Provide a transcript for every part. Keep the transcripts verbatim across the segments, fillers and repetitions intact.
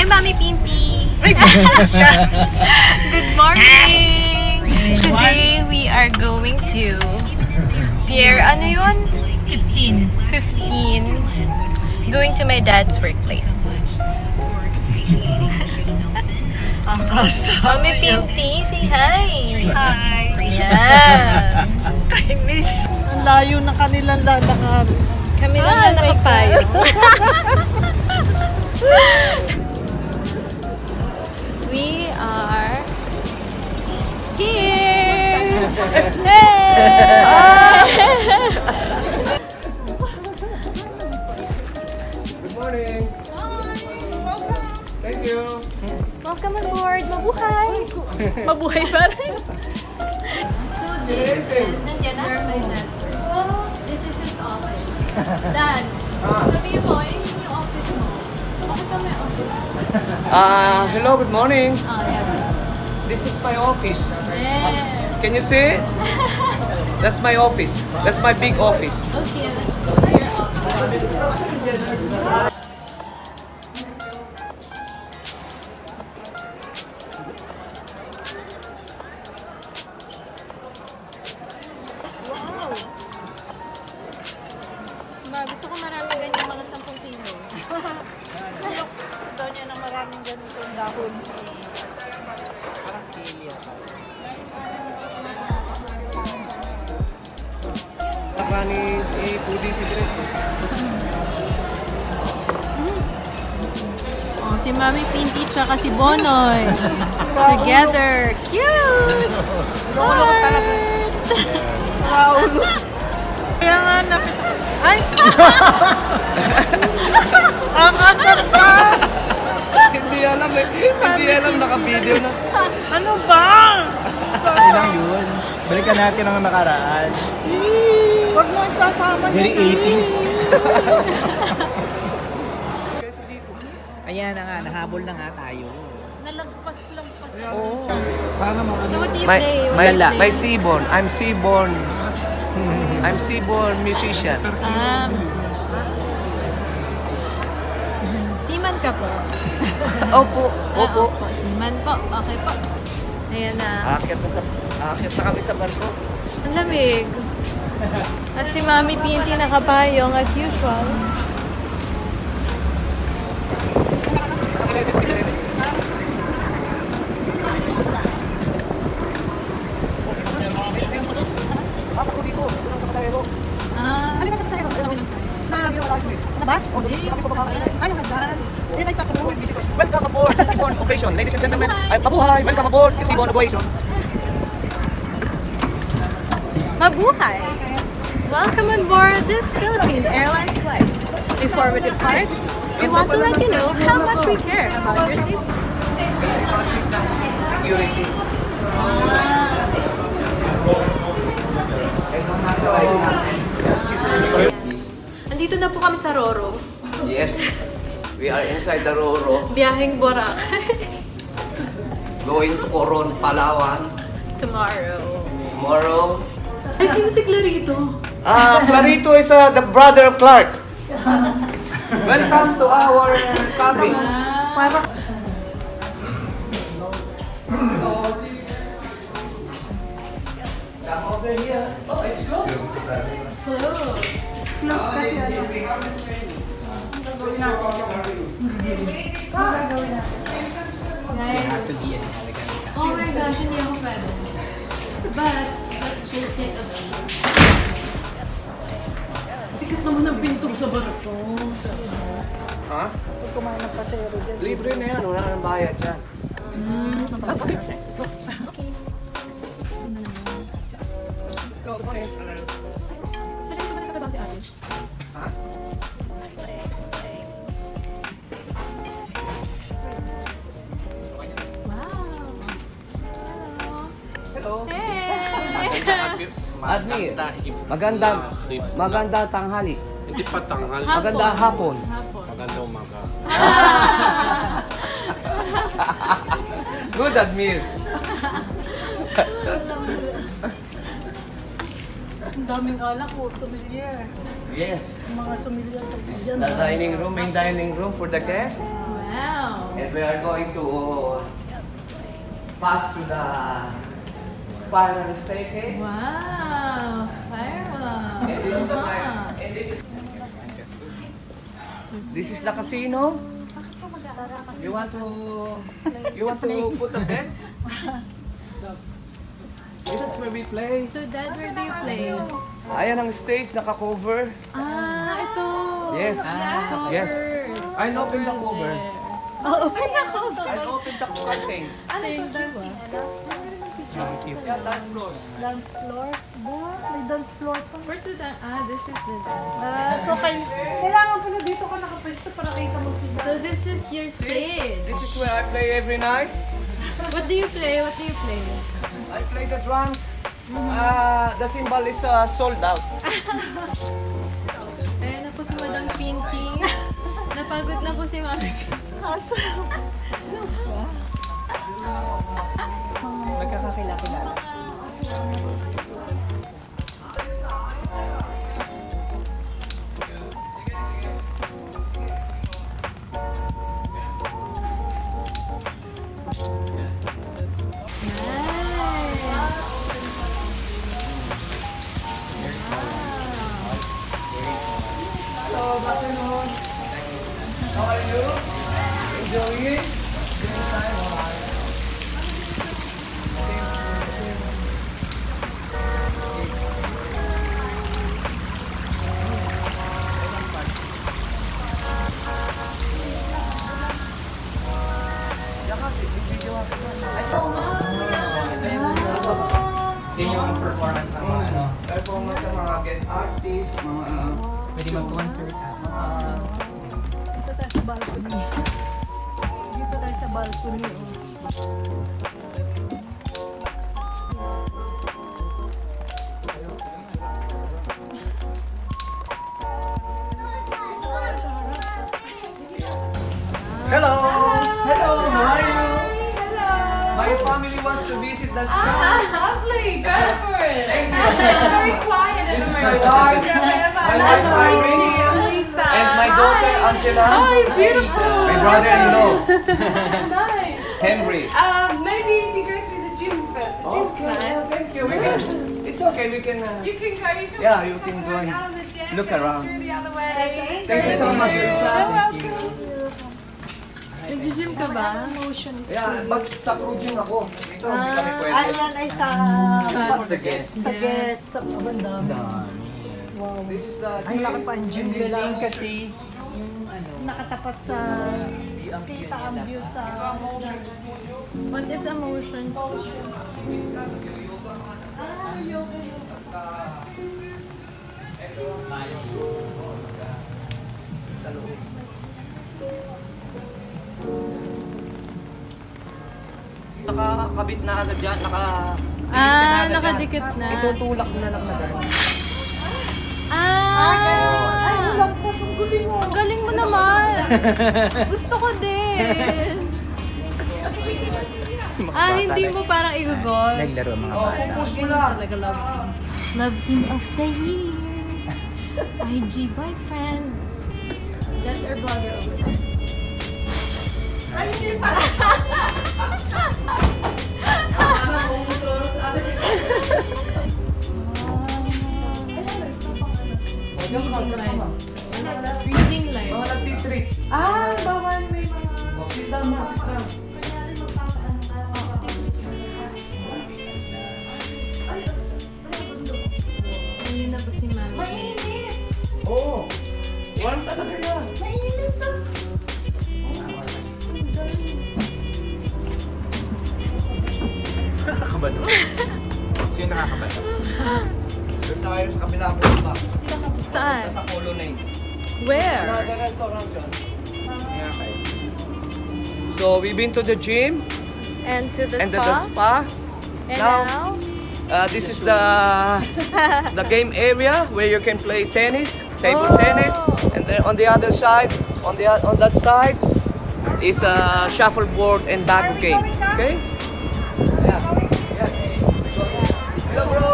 Hi, Mami Pinty! Good morning! Today, we are going to Pier, ano yun? fifteen. fifteen. Going to my dad's workplace. Mami Pinty, say hi! Hi! Yeah! Kainis! Ang layo na kanilang lalakad. Kami lang na nakapayo. We are here! Hey! Good morning! Thank you! Welcome aboard! Mabuhay! Mabuhay pa rin! So this is where my dad works. This is his office. Dad, sabihin mo, yun yung office mo. Bakit ka may office mo? Uh, hello, good morning. Oh, yeah. This is my office. There. Can you see? That's my office. That's my big office. Okay, let's go to your office. Ma, gusto ko maraming ganyan mga sampung kilo. Gusto daw niya ng maraming ganitong dahon. Parang kili ako. Nakani, eh, pudi secret. Oh, si Mami Pinty tsaka si Bonoy. Together. Cute! Lolo talaga. Wow! Kaya nga na... Ay! Ang asar ka! Hindi alam eh. Hindi alam, naka-video na. Ano ba? Ilang yun. Balikan natin ang nakaraan. Huwag mo isasama niya. Very eighties. Ayan na nga, nahabol na nga tayo. Nalagpas-lampas. Oo. Sana mo So what do you My, play? What my, do you play? my Seaborn. I'm Seaborn. I'm Seaborn musician. Ah, Seaman ka po? Opo, Ah, opo. Seaman po. Okay po. Ayan na. Akit na, sa, akit na kami sa barko. Ang lamig. At si Mami Pinty nakapayong as usual. Ah, ano ba sa kasaya? Sa bus? Ay, yung hagdan. Yan ay sa kumo. Welcome aboard the Seaborn Operation. Ladies and gentlemen, ay, mabuhay! Welcome aboard the Seaborn Operation. Mabuhay! Welcome on board this Philippine Airlines flight. Before we depart, we want to let you know how much we care about your safety. Security. Nandito na po kami sa Roro. Yes, we are inside the Roro, Biyaheng Boracay. going to Coron, Palawan. Tomorrow. Tomorrow. Ay, sino si Clarito? Ah, Clarito is uh, the brother of Clark. Welcome to our cabin. Para Come over here. Oh, it's closed. Close. close kasi ano. Guys. Oh my gosh, hindi ako pwede. But, let's just take a look. Bigat naman ang pinto sa barko. Ha? Pag kumain ng pasero dyan. Libre na yan. Wala nang bayad dyan. Mm. Saan yung sabay nakatabaw si ate? Ha? Wow. Hello. Hey! Admi, magandang, magandang tanghali. Hindi pa tanghal. Magandang hapon. Hapon. Magandang umaga. Good, Admir. Ang daming alak ko, sommelier. Yes. Mga sommelier. This is the dining room, main dining room for the guests. Wow. And we are going to pass through the spiral staircase. Wow, spiral. And this is Uh-huh. my, and this is this is the casino. You want to you want to put a bet? This is where we play. So Dad, where do you play? Ayan ang stage, naka-cover. Ah, ito. Yes. Ah, Yes. cover. I'll open the cover. Oh, open na cover. I'll open the curtain. Thank you. Yeah, dance floor. Dance floor. Ba? May dance floor pa. Where's the dance? Ah, this is the dance. Ah, so kay, kailangan pala dito ka nakapwesto para kita mo sila. So this is your stage. This is where I play every night. What do you play? What do you play? I play the drums. Uh, the cymbal is uh, sold out. Ayan na po si Madam Pinky. Napagod na po si Mami. Asa? Nagkakakilala-kilala. Hello, good afternoon. How are you? Enjoying? Sa inyo ang performance ng mga ano. Performance ng mga guest artists, mga uh, Pwede mag-concert ka. mga Dito tayo sa balcony. Dito tayo sa balcony. Oh. Hello! Hello! How are you? My family wants to visit the spa. Ah, lovely. Go for it. It's very quiet in This is my America. wife. Nice My to wife, meet Irene. you, Lisa. And my daughter, Hi. Angela. Hi, beautiful. My brother-in-law, Nice. Henry. Um, maybe if you go through the gym first. The gym's nice. Thank you. We can, it's okay, we can... Uh, You can go. You can Yeah, put you yourself can go right and out on the deck look and around. through the other way. Thank you so much, Lisa. You're welcome. Nag-gym ka ba? Motion is yeah, but sa crew gym ako. Ito, hindi kami Ah, pwede. yan ay sa... For the guests. Sa guest. Sa bandang. Wow. This is the Ang laki pa ang gym Yung nila. building kasi, yung ano, Nakatapat sa... ang view Kita ang nila. view sa... What is emotion studio? Ah, yoga. nakakabit na agad dyan, naka... Ah, nakadikit na. Itutulak na lang na gano'n. Ah! Ay, walang po. Ang galing mo. Ang galing mo naman. Gusto ko din. Ah, hindi mo parang igugol. Naglaro ang mga Oh, bata. pupush mo Ganun lang. talaga love team. Love team of the year. I G boyfriend. That's our vlogger over there. Ay, hindi pa. Reading line. Reading line. Mga nag-titris. Ah, bawal may mga... Oh, sit down mo, sit down. Ayun na pa si Mami. Mainit! Oo. Warm talaga yan. Mainit ah! Nakakabalo. Sino nakakabalo? Doon tayo sa kabilang bumba. Saan? Sa Colonnade. Where? Another restaurant dyan. Yeah, okay. So, we've been to the gym And to the and spa. to the spa. And Now- now? Uh, this is the the game area where you can play tennis, table Oh. tennis, and then on the other side, on the on that side, is a shuffleboard and bago game. Okay? Yeah. Yeah. Hello, bro.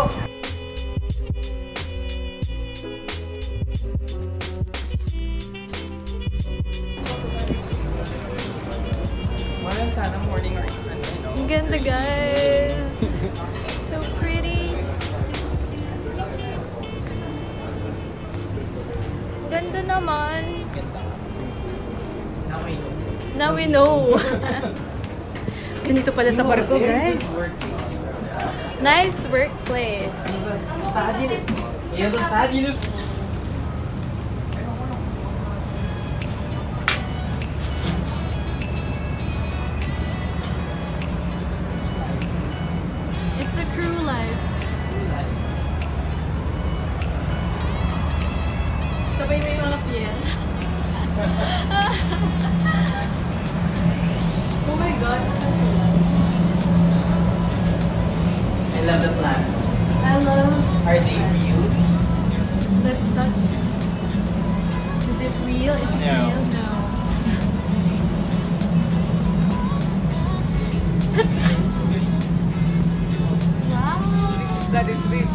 sana morning or ano, you know. Ang ganda, guys. So pretty. Ganda naman. Ganda. Now we know. Now we know. Ganito pala sa barko, guys. Workplace. Nice workplace. Fabulous. Yeah, the fabulous. It's a crew life. Sabay may mga pier. Oh my God. I love the plants. I love. Are they real? Let's touch. Is it real? Is it No. real? No. Wow. This is the retreat.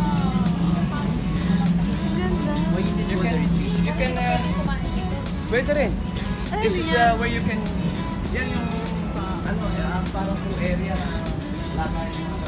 Why is it You for the can, retreat? you can, uh, pwede rin. This is uh, where you can, yan yung, uh, ano, uh, parang yung area na lakay yung mga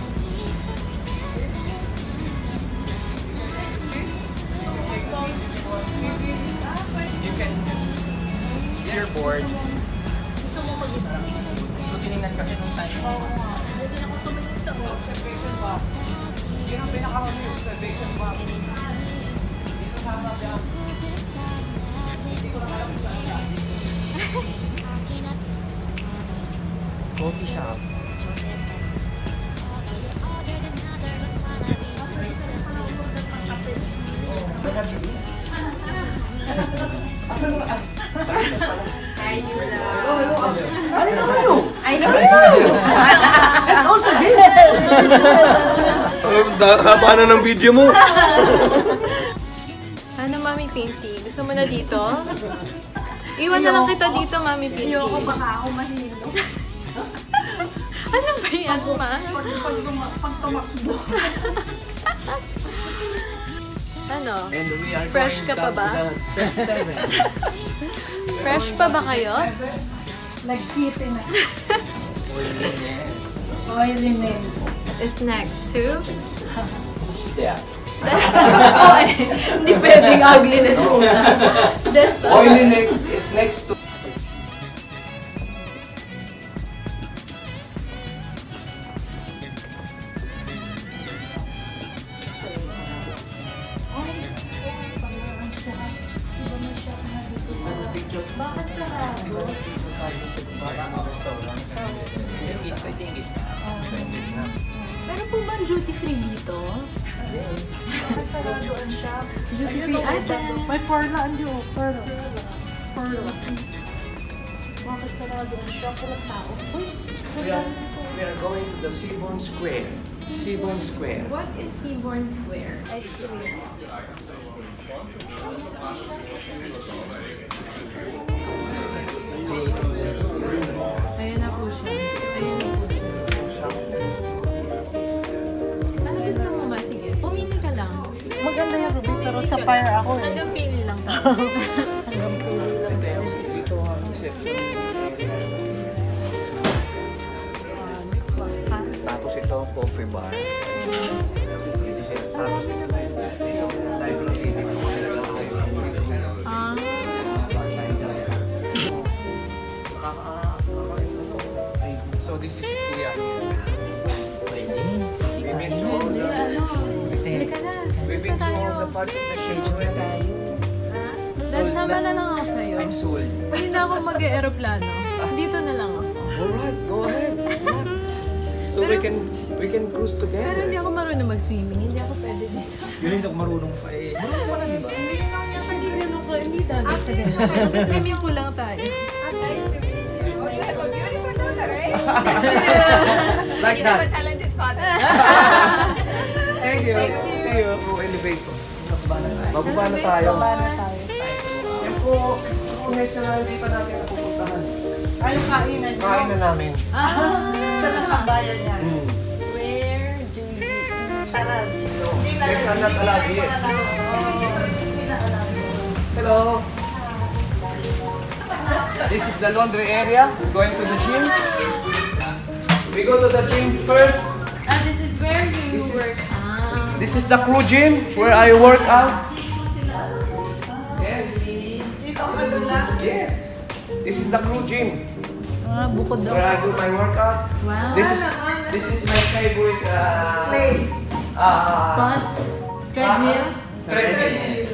you can, you're bored. Gusto mo mag-isa? So, tinignan kasi nung time. Oo nga. Hindi na ako tumingin sa Observation box. Yun ang pinakaroon yung observation box. Dito sa mga dyan. Hindi ko na alam kung saan yan. Coffee shop. Asan mo? Ah, I know ano na kayo? I know you! And also this! Haba na ng video mo. Ano, Mami Pinky? Gusto mo na dito? Iwan na lang kita dito, Mami Pinky. Ayoko baka ako mahilo. Ano ba yan, Ma? Pag, pag, pag tumakbo. Ano? And we are Fresh going ka pa down ba? to the Fresh seven. Fresh pa ba kayo? Nagkiti na. Oiliness. Oiliness. Is next to? Yeah. Oh, eh, hindi pwedeng ugliness muna. Death. Oiliness is next to Bakit sarado? I think it. Pero po ba duty free dito? Bakit sarado ang shop? Duty free item. May perla ang di oh. Perla. Perla. Bakit sarado ang shop? Walang tao. Uy, we are, we are going to the Seabourn Square. Seabourn Square. What is Seabourn Square? ice cream. Ayan na po siya. Ayan na po siya. Ano gusto mo ba? Sige, pumili ka lang. Maganda yung Ruby, pero sa fire ako eh. Hanggang pili lang tayo. Hanggang pili lang. Ito yung dito ang reception. Tapos ito ang coffee bar. Tapos ito yung library. Ah, So this is it, Kuya. We've been to all hindi, the, ano. Pili ka na. we've Basta been to all tayo. the parts of the schedule tayo. Dahil sama na lang ako sa'yo. I'm sold. Hindi na ako mag-aeroplano. Dito na lang ako. Alright, go ahead. So we Pero- can we can cruise Pero together. hindi ako marunong mag-swimming. Hindi ako pwede dito. Yun hindi ako marunong pa eh. Marunong ka na, di ba? Hindi na ako nakagigil ako. Hindi tayo. Mag-swimming pool lang tayo. Like that. talented father. Thank you. See you. Oh, elevator. Bababa na tayo. Baba na tayo. Yan po, kung nasa hindi pa natin napupuntahan. Ay, yung kainan nyo. Kain na namin. Ah! Sa nakabayan yan. Mm. Where do you... Tarad. Next time not allowed here. Hello. this is the laundry area. We're going to the gym. We go to the gym first. Ah, this is where you This is- work. Ah. This is the crew gym where I work out. Yes. Yes. This is the crew gym Ah, bukod daw where sa I do my workout. Wow. This is this is my favorite uh, place. uh, Spot. Treadmill. treadmill.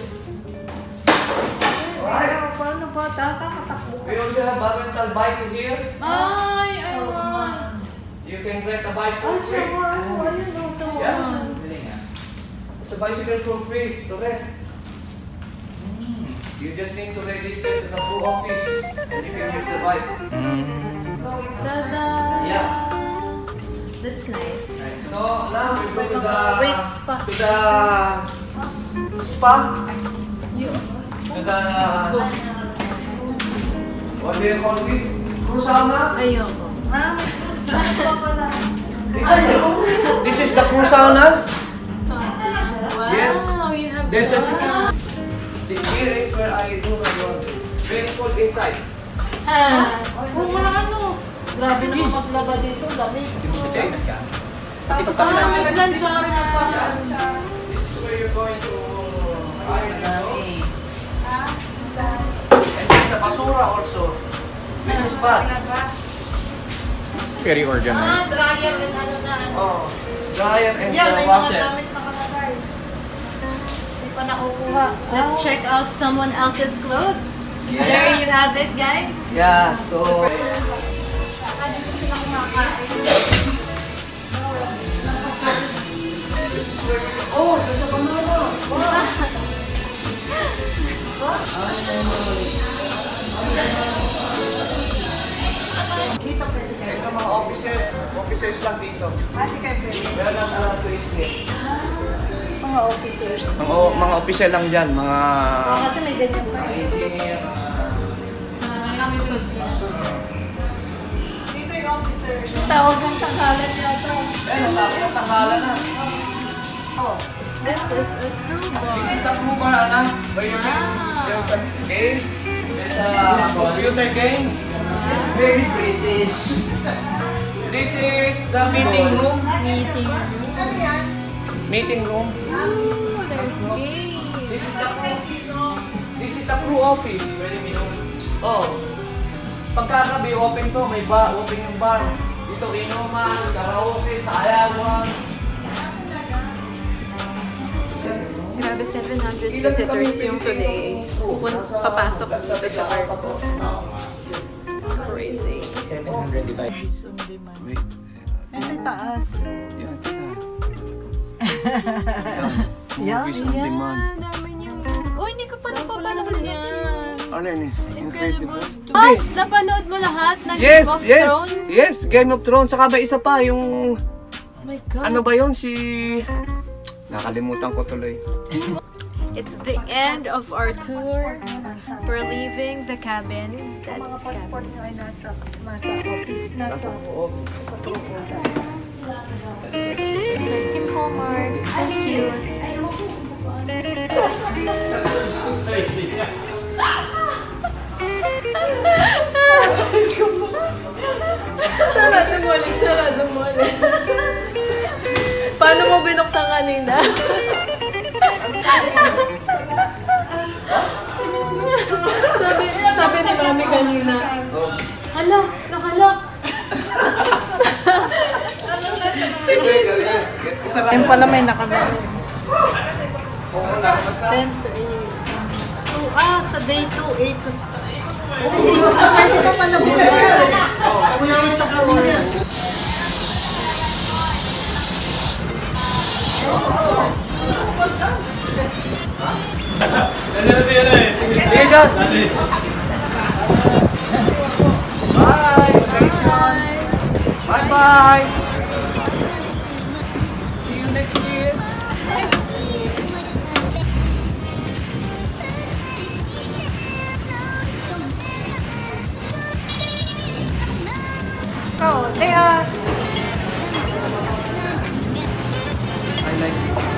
Ay, paano ba? Takakatakbo We also have a rental bike here. Ay, I want. You can rent a bike for free. Yeah. It's a bicycle for free to rent. You just need to register to the crew office and you can use the bike. Tada. Yeah. That's nice. So now we go to the Wait, spa. to the spa. You. To the what do you call this? Crew sauna. Ayoko. Ah, may spa pala. This is, this is the crew sauna. Wow. Yes. You have. This is Ah. the here is where I do my work. Very cold inside. Ah. Kung mga ano, grabe naman maglaba dito, lamig. Okay. Ah, may plancha na pa. This is where you're going to iron the clothes. And there's a basura also. This is bad. Very Ah, organized. dryer and ano na. Oh, dryer and Yan, uh, may mga washer. damit nakalagay. Hindi pa nakukuha. Let's check out someone else's clothes. There you have it, guys. Yeah, so this is where you, oh, there's a banana. Dito pwede kayo. Ito mga officers, officers lang dito. Ah, di kayo pwede. Meron lang uh, to eat here. Mga officers. Mga, mga officer lang dyan, mga Ah, kasi may ganyan pa. mga engineer. Dito yung officers. Tawag ng tanghalan yata. Eh, natapos, takala na. Oh, This is a crew bar. this is the crew bar, Anna. Where you can, there's a game, there's a computer game. It's very British. This is the meeting room. Meeting. Meeting room. Ooh, there's games. This is the This is the crew office. Oh. Pagkagabi, open to. May bar, open yung bar. Dito inuman, karaoke, sayawan. Grabe, seven hundred visitors yung today. Pun papasok dito sa airport. Crazy. seven hundred divided. Wait. Nasa taas. Yan, teka. Yan. Movies on demand. Ayan, dami niyong... Oh, hindi ko pa napapanood yan. Ano yan eh? Incredibles two. Ay, napanood mo lahat ng Yes, Game of yes, Thrones? yes, Game of Thrones. Saka may isa pa, yung... Oh my God. Ano ba yun? Si... Nakalimutan ko tuloy. It's the end of our tour. We're leaving the cabin. Mga That's passport cabin. nyo ay nasa, nasa office. Nasa Kim Hallmark. Thank you. Sarado mo ulit, sarado mo ulit. Paano mo binuksan kanina? sabi, sabi ni Mami kanina, hala, nakalak. Isa lang. Yan pala may nakamali. Oo, nakabasa. ten to eight. two, ah, sa day two, eight to Pwede pa pala bukas. Una yung takawin. Sige dyan. Bye. Bye-bye. See you next year. Oh, they are. I like this.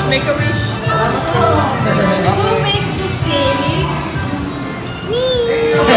Make a wish. Who make this cake? Me.